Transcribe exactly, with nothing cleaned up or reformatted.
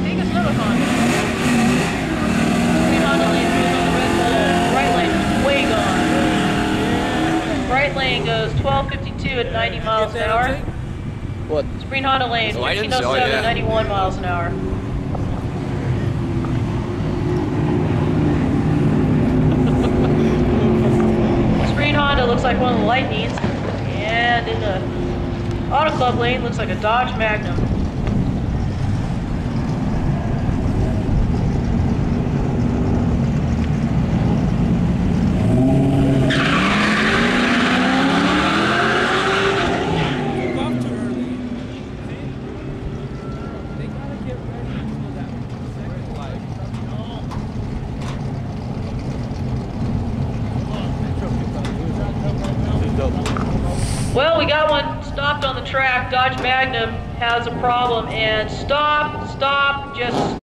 think it's another Honda. Green Honda lane goes on the red pole. Right lane is way gone. Right lane goes twelve fifty-two at ninety miles an hour. What? It's green Honda lane, Oh, fifteen oh seven at ninety-one miles an hour. This green Honda looks like one of the Lightnings. And in the Auto Club lane looks like a Dodge Magnum. Well, we got one stopped on the track. Dodge Magnum has a problem, and stop, stop, just